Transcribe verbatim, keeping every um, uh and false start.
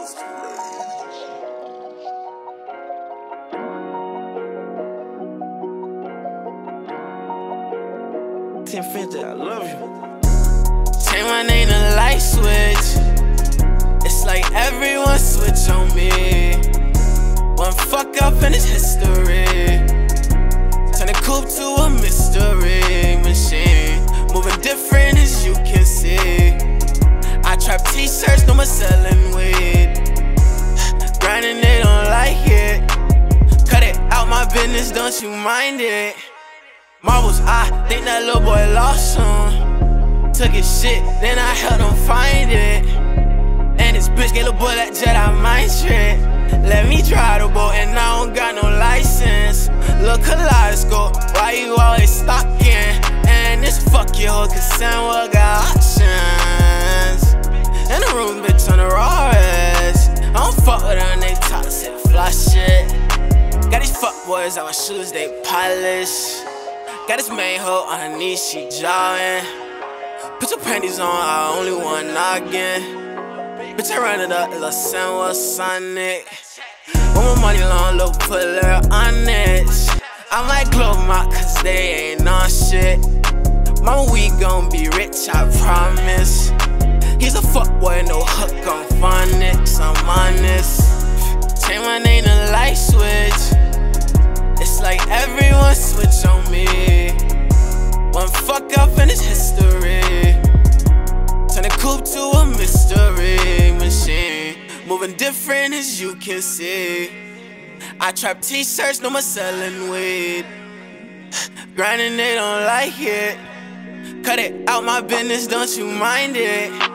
ten fifty, I love you. Change my name to light switch. It's like everyone switch on me. One fuck up and it's history. Turn the coupe to a mystery machine. Moving different as you can see. I trap t-shirts, no more selling weed. Grinding, they don't like it. Cut it out my business, don't you mind it. Marbles, I think that little boy lost some. Took his shit, then I helped him find it. And this bitch gave little boy that Jedi mind trick. Let me drive the boat and I don't got no license. Look kaleidoscope, why you always stalking? And this fuck your hoe, cause Samuel got options. In the room, bitch, on the Rolex. I don't fuck with her and they toxic fly shit. Got these fuck boys on my shoes, they polish. Got this main hoe on her knees, she jawing. Put your panties on, I only want noggin. Bitch, I run it up, it's a Samuel Sonic. Want my money long, look, put a little on it. I might glow them out, cause they ain't on shit. Mama, we gon' be rich, I promise. He's a fuckboy, no hook on phonics, I'm honest. Change my name to light switch. It's like everyone switch on me. One fuck up and it's history. Turn the coupe to a mystery machine. Moving different as you can see. I trap t-shirts, no more selling weed. Grinding, they don't like it. Cut it out my business, don't you mind it.